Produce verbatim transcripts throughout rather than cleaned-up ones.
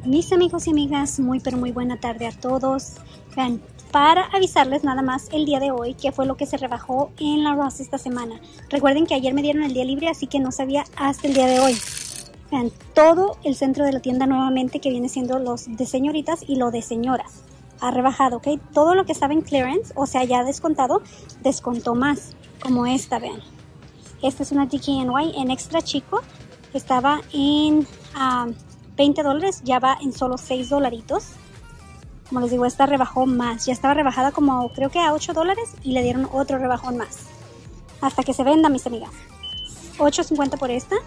Mis amigos y amigas, muy pero muy buena tarde a todos. Vean, para avisarles nada más el día de hoy qué fue lo que se rebajó en la Ross esta semana. Recuerden que ayer me dieron el día libre, así que no sabía hasta el día de hoy. Vean, todo el centro de la tienda nuevamente, que viene siendo los de señoritas y lo de señoras, ha rebajado, ¿ok? Todo lo que estaba en clearance, o sea, ya descontado, descontó más, como esta, vean. Esta es una D K N Y en extra chico, estaba en um, veinte dólares, ya va en solo seis dolaritos. Como les digo, esta rebajó más, ya estaba rebajada como creo que a ocho dólares y le dieron otro rebajón más. Hasta que se venda, mis amigas. ocho cincuenta por esta.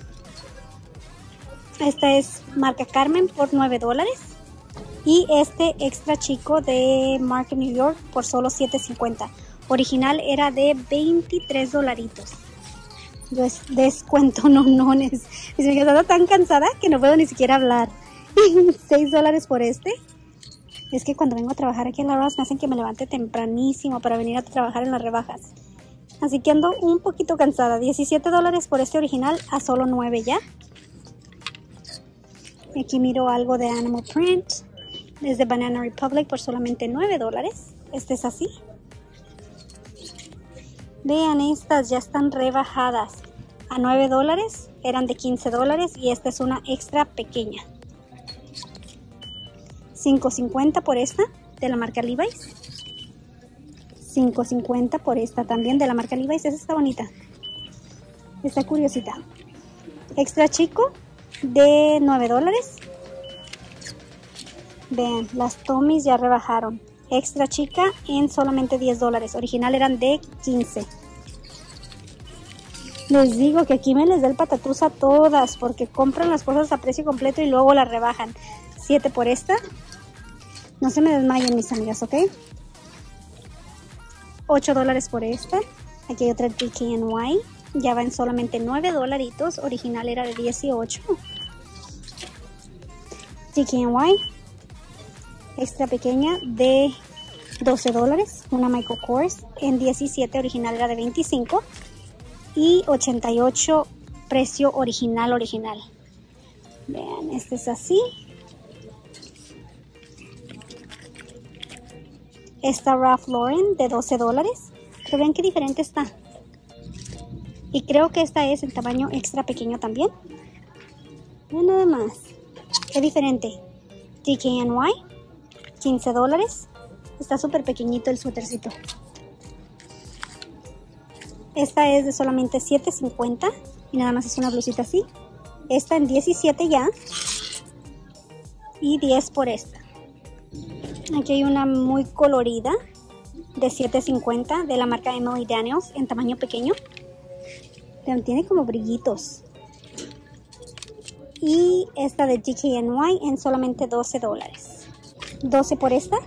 Esta es marca Carmen por nueve dólares. Y este extra chico de marca New York por solo siete cincuenta. Original era de veintitrés dolaritos. Des descuento, no, no, es, es que estaba tan cansada que no puedo ni siquiera hablar. seis dólares por este. Es que cuando vengo a trabajar aquí en la Ross me hacen que me levante tempranísimo para venir a trabajar en las rebajas. Así que ando un poquito cansada. diecisiete dólares por este original a solo nueve ya. Aquí miro algo de Animal Print. Es de Banana Republic por solamente nueve dólares. Este es así. Vean, estas ya están rebajadas a nueve dólares. Eran de quince dólares y esta es una extra pequeña. cinco cincuenta por esta de la marca Levi's. cinco cincuenta por esta también de la marca Levi's. Esa está bonita. Está curiosita. Extra chico de nueve dólares. Vean, las Tommy's ya rebajaron. Extra chica en solamente diez dólares. Original eran de quince. Les digo que aquí me les da el patatús a todas, porque compran las cosas a precio completo y luego las rebajan. siete por esta. No se me desmayen, mis amigas, ¿ok? ocho dólares por esta. Aquí hay otra D K N Y. Ya va en solamente nueve dolaritos. Original era de dieciocho. D K N Y. Extra pequeña de doce dólares. Una Michael Kors en diecisiete. Original era de veinticinco. Y ochenta y ocho precio original, original. Vean, este es así. Esta Ralph Lauren de doce dólares. Pero vean qué diferente está. Y creo que esta es en tamaño extra pequeño también. Vean nada más. Qué diferente. D K N Y. quince dólares. Está súper pequeñito el suétercito. Esta es de solamente siete cincuenta. Y nada más es una blusita así. Esta en diecisiete ya. Y diez por esta. Aquí hay una muy colorida de siete cincuenta de la marca Emily Daniels en tamaño pequeño. Pero tiene como brillitos. Y esta de D K N Y en solamente doce dólares. doce por esta.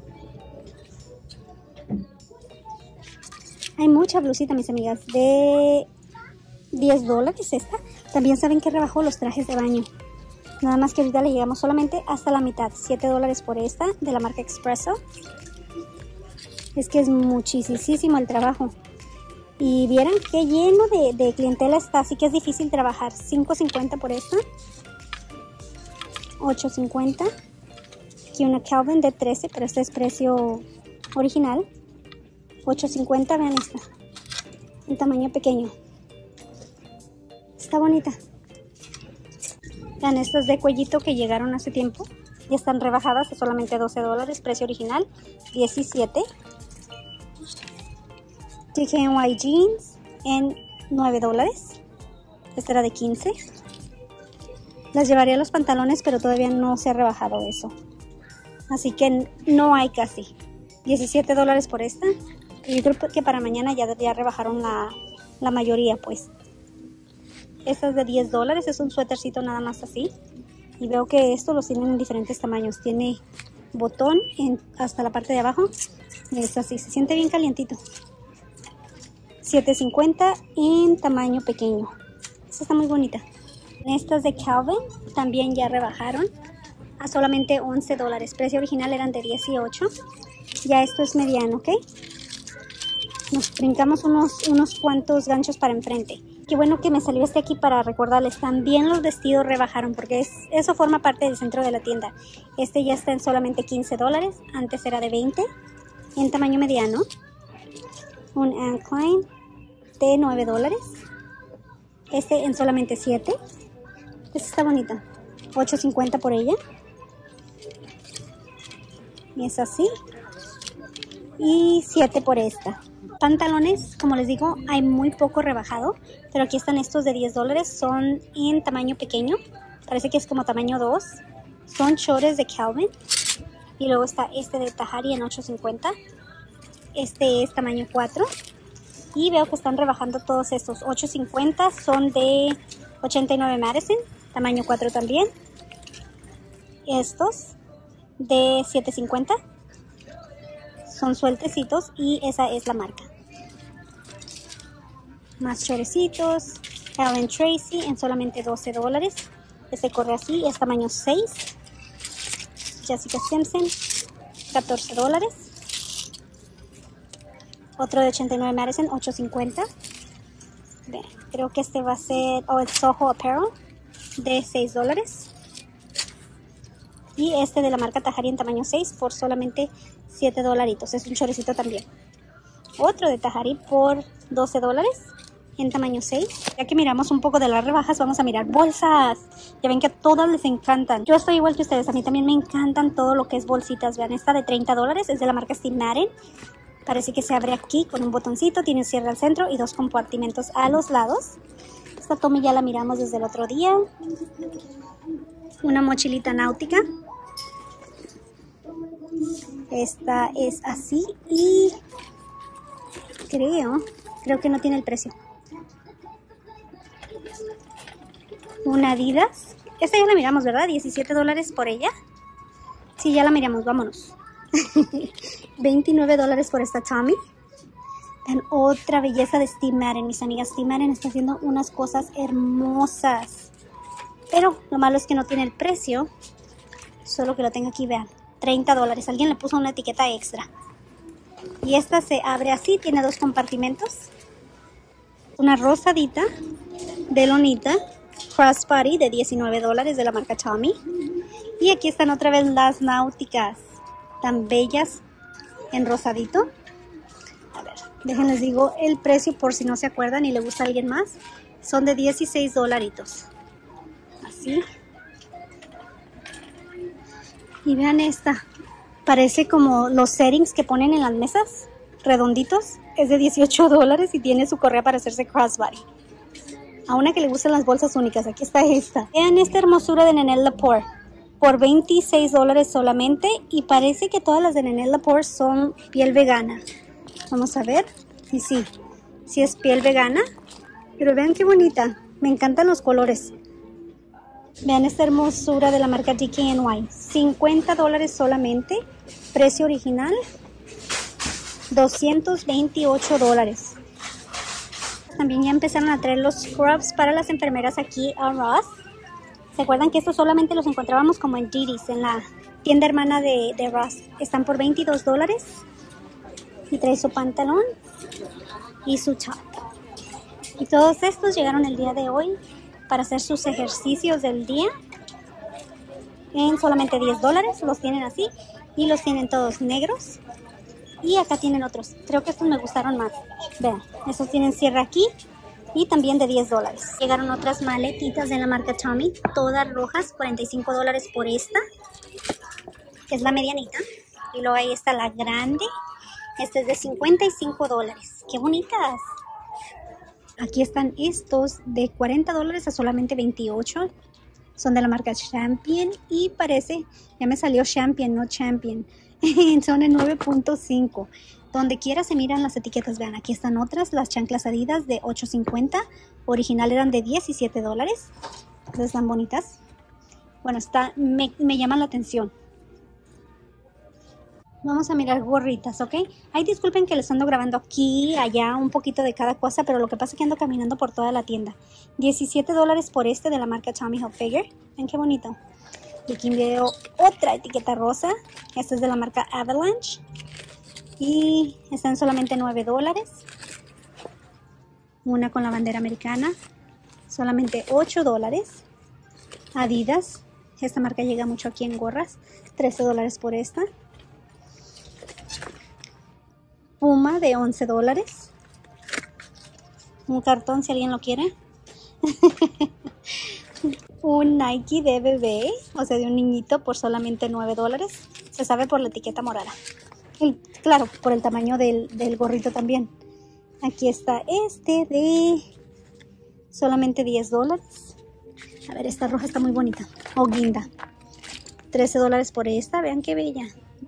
Hay mucha blusita, mis amigas, de diez dólares esta. También saben que rebajó los trajes de baño. Nada más que ahorita le llegamos solamente hasta la mitad. siete dólares por esta de la marca Expresso. Es que es muchísimo el trabajo. Y vieran qué lleno de, de clientela está. Así que es difícil trabajar. cinco cincuenta por esta. ocho cincuenta. Aquí una Calvin de trece, pero este es precio original. ocho cincuenta, vean esta. En tamaño pequeño. Está bonita. Vean, estas de cuellito que llegaron hace tiempo. Ya están rebajadas a solamente doce dólares. Precio original diecisiete. D K N Y Jeans en nueve dólares. Esta era de quince. Las llevaría a los pantalones, pero todavía no se ha rebajado eso. Así que no hay casi. diecisiete dólares por esta. Y yo creo que para mañana ya, ya rebajaron la, la mayoría, pues. Esta es de diez dólares. Es un suétercito nada más así. Y veo que estos los tienen en diferentes tamaños. Tiene botón en, hasta la parte de abajo. Es así. Se siente bien calientito. siete cincuenta en tamaño pequeño. Esta está muy bonita. Estas de Calvin también ya rebajaron a solamente once dólares. Precio original eran de dieciocho. Ya esto es mediano, ¿ok? Nos brincamos unos, unos cuantos ganchos para enfrente. qué bueno que me salió este aquí para recordarles. También los vestidos rebajaron porque es, eso forma parte del centro de la tienda. Este ya está en solamente quince dólares. Antes era de veinte. En tamaño mediano. Un Anne Klein de nueve dólares. Este en solamente siete. Este está bonito. ocho cincuenta por ella. Y es así. Y siete por esta. Pantalones, como les digo, hay muy poco rebajado. Pero aquí están estos de diez dólares. Son en tamaño pequeño. Parece que es como tamaño dos. Son shorts de Calvin. Y luego está este de Tahari en ocho cincuenta. Este es tamaño cuatro. Y veo que están rebajando todos estos. ocho cincuenta son de ochenta y nueve Madison. Tamaño cuatro también. Estos de siete cincuenta. Son sueltecitos y esa es la marca. Más chorecitos. Allen Tracy en solamente doce dólares. Este corre así, es tamaño seis. Jessica Simpson, catorce dólares. Otro de ochenta y nueve Madison, ocho cincuenta. Bien, creo que este va a ser, o oh, el Soho Apparel, de seis dólares. Y este de la marca Tahari en tamaño seis por solamente siete dolaritos. Es un chorecito también. Otro de Tahari por doce dólares en tamaño seis. Ya que miramos un poco de las rebajas, vamos a mirar bolsas. Ya ven que a todas les encantan. Yo estoy igual que ustedes. A mí también me encantan todo lo que es bolsitas. Vean, esta de treinta dólares es de la marca Steve Madden. Parece que se abre aquí con un botoncito. Tiene cierre al centro y dos compartimentos a los lados. Esta Tommy ya la miramos desde el otro día. Una mochilita náutica. Esta es así y creo, creo que no tiene el precio. Una Adidas. Esta ya la miramos, ¿verdad? diecisiete dólares por ella. Sí, ya la miramos, vámonos. veintinueve dólares por esta Tommy. Vean, otra belleza de Steve Madden. Mis amigas, Steve Madden está haciendo unas cosas hermosas. Pero lo malo es que no tiene el precio. Solo que lo tengo aquí, vean. treinta dólares. Alguien le puso una etiqueta extra. Y esta se abre así. Tiene dos compartimentos. Una rosadita de lonita. Crossbody de diecinueve dólares de la marca Tommy. Y aquí están otra vez las náuticas. Tan bellas en rosadito. A ver, déjenles digo el precio por si no se acuerdan y le gusta a alguien más. Son de dieciséis dolaritos. Así. Y vean esta. Parece como los settings que ponen en las mesas. Redonditos. Es de dieciocho dólares y tiene su correa para hacerse crossbody. A una que le gustan las bolsas únicas. Aquí está esta. Vean esta hermosura de Nenel Lepore. Por veintiséis dólares solamente. Y parece que todas las de Nenel Lepore son piel vegana. Vamos a ver. Y sí. Sí es piel vegana. Pero vean qué bonita. Me encantan los colores. Vean esta hermosura de la marca D K N Y. cincuenta dólares solamente. Precio original. doscientos veintiocho dólares. También ya empezaron a traer los scrubs para las enfermeras aquí a Ross. ¿Se acuerdan que estos solamente los encontrábamos como en Diddy's, en la tienda hermana de, de Ross? Están por veintidós dólares. Y trae su pantalón y su top. Y todos estos llegaron el día de hoy para hacer sus ejercicios del día. En solamente diez dólares. Los tienen así. Y los tienen todos negros. Y acá tienen otros. Creo que estos me gustaron más. Vean, estos tienen cierre aquí. Y también de diez dólares. Llegaron otras maletitas de la marca Tommy. Todas rojas. cuarenta y cinco dólares por esta. Que es la medianita. Y luego ahí está la grande. Esta es de cincuenta y cinco dólares. ¡Qué bonitas! Aquí están estos de cuarenta dólares a solamente veintiocho. Son de la marca Champion. Y parece, ya me salió Champion, no Champion. Son en nueve punto cinco. Donde quiera se miran las etiquetas. Vean, aquí están otras. Las chanclas Adidas de ocho cincuenta. Original eran de diecisiete dólares. Estas están bonitas. Bueno, está, me, me llaman la atención. Vamos a mirar gorritas, ¿ok? Ay, disculpen que les ando grabando aquí, allá, un poquito de cada cosa, pero lo que pasa es que ando caminando por toda la tienda. diecisiete dólares por este de la marca Tommy Hilfiger. Ven qué bonito. Y aquí veo otra etiqueta rosa. Esta es de la marca Avalanche. Y están solamente nueve dólares. una con la bandera americana, solamente ocho dólares. Adidas, esta marca llega mucho aquí en gorras, trece dólares por esta. Puma de once dólares. Un cartón si alguien lo quiere. Un Nike de bebé, o sea de un niñito, por solamente nueve dólares. Se sabe por la etiqueta morada. Y claro, por el tamaño del, del gorrito también. Aquí está este de solamente diez dólares. A ver, esta roja está muy bonita. O guinda. trece dólares por esta. Vean qué bella.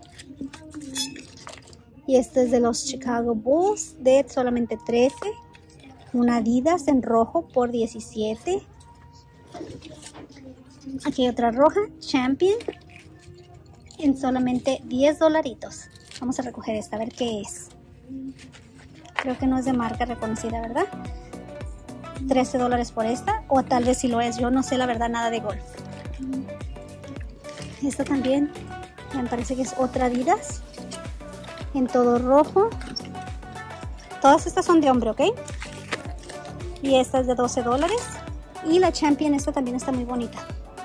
Y este es de los Chicago Bulls de solamente trece. Una Adidas en rojo por diecisiete. Aquí hay otra roja, Champion, en solamente diez dolaritos. Vamos a recoger esta, a ver qué es. Creo que no es de marca reconocida, ¿verdad? trece dólares por esta, o tal vez si lo es. Yo no sé la verdad nada de golf. Esta también me parece que es otra Adidas, en todo rojo. Todas estas son de hombre, ¿ok? Y esta es de doce dólares. Y la Champion, esta también está muy bonita,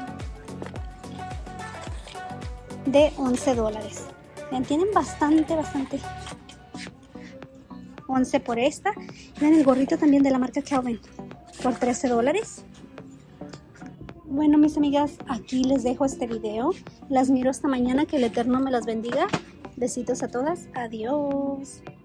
de once dólares. Vean, tienen bastante, bastante. once por esta. Vean el gorrito también de la marca Calvin, por trece dólares. Bueno, mis amigas, aquí les dejo este video. Las miro hasta mañana. Que el Eterno me las bendiga. Besitos a todas. Adiós.